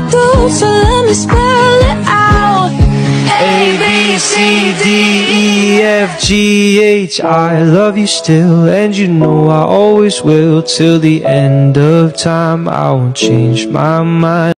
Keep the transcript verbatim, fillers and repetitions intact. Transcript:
do, so let me spell it out. A, B, C, D, E, F, G, H. I love you still, and you know I always will. Till the end of time, I won't change my mind.